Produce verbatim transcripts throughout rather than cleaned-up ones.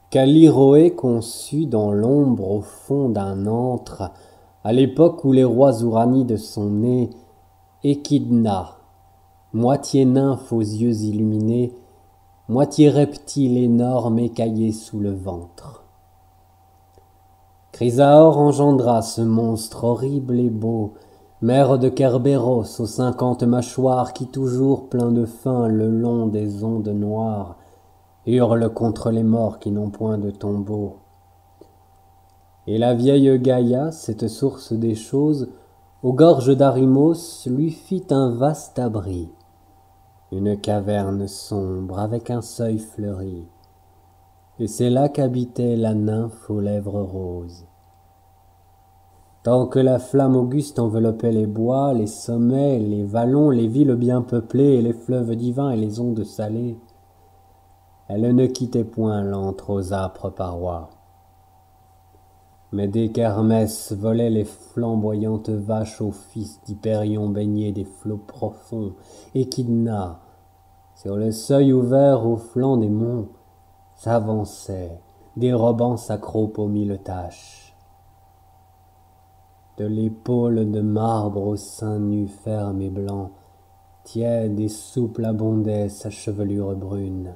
Callirhoé conçut dans l'ombre au fond d'un antre, à l'époque où les rois ouranides sont nés, Échidna, moitié nymphe aux yeux illuminés, moitié reptile énorme écaillé sous le ventre. Chrysaor engendra ce monstre horrible et beau, mère de Kerberos aux cinquante mâchoires qui toujours plein de faim le long des ondes noires hurle contre les morts qui n'ont point de tombeau. Et la vieille Gaïa, cette source des choses, aux gorges d'Arimos lui fit un vaste abri, une caverne sombre avec un seuil fleuri, et c'est là qu'habitait la nymphe aux lèvres roses. Tant que la flamme auguste enveloppait les bois, les sommets, les vallons, les villes bien peuplées, et les fleuves divins et les ondes salées, elle ne quittait point l'antre aux âpres parois. Mais dès qu'Hermès volait les flamboyantes vaches au fils d'Hyperion baigné des flots profonds, Échidna, sur le seuil ouvert au flanc des monts, s'avançait, dérobant sa croupe aux mille taches. De l'épaule de marbre au sein nu ferme et blanc, tiède et souple abondait sa chevelure brune,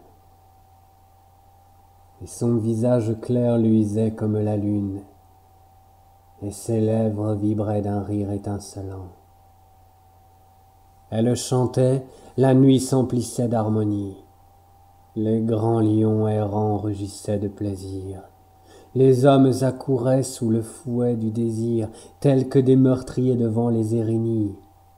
et son visage clair luisait comme la lune, et ses lèvres vibraient d'un rire étincelant. Elle chantait, la nuit s'emplissait d'harmonie. Les grands lions errants rugissaient de plaisir. Les hommes accouraient sous le fouet du désir, tels que des meurtriers devant les Érinies.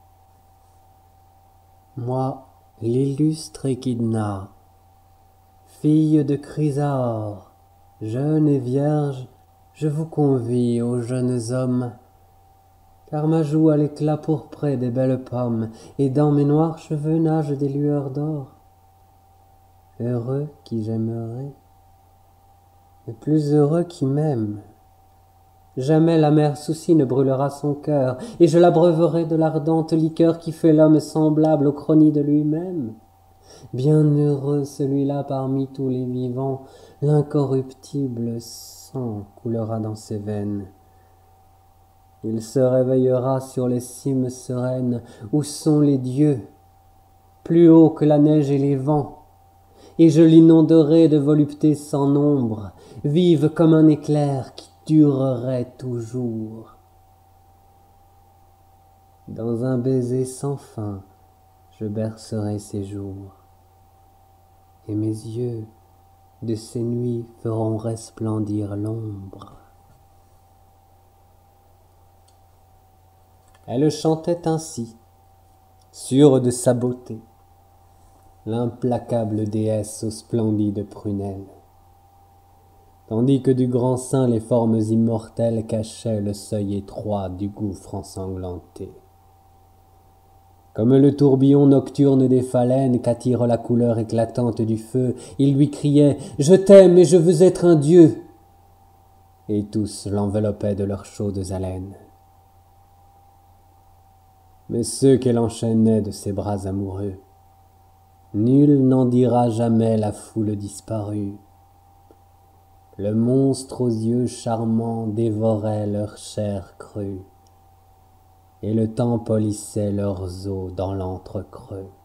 Moi, l'illustre Échidna, fille de Chrysaor, jeune et vierge, je vous convie, ô jeunes hommes, car ma joue a l'éclat pourpré des belles pommes, et dans mes noirs cheveux nagent des lueurs d'or. Heureux qui j'aimerai, et plus heureux qui m'aime. Jamais l'amère souci ne brûlera son cœur, et je l'abreuverai de l'ardente liqueur qui fait l'homme semblable au chrony de lui-même. Bien heureux celui-là parmi tous les vivants, l'incorruptible sang coulera dans ses veines. Il se réveillera sur les cimes sereines où sont les dieux, plus haut que la neige et les vents, et je l'inonderai de voluptés sans nombre, vive comme un éclair qui durerait toujours. Dans un baiser sans fin, je bercerai ses jours, et mes yeux de ces nuits feront resplendir l'ombre. Elle chantait ainsi, sûre de sa beauté, l'implacable déesse aux splendides prunelles, tandis que du grand sein les formes immortelles cachaient le seuil étroit du gouffre ensanglanté. Comme le tourbillon nocturne des phalènes qu'attire la couleur éclatante du feu, il lui criait « Je t'aime et je veux être un dieu !» Et tous l'enveloppaient de leurs chaudes haleines. Mais ceux qu'elle enchaînait de ses bras amoureux, nul n'en dira jamais la foule disparue. Le monstre aux yeux charmants dévorait leur chair crue, et le temps polissait leurs os dans l'antre creux.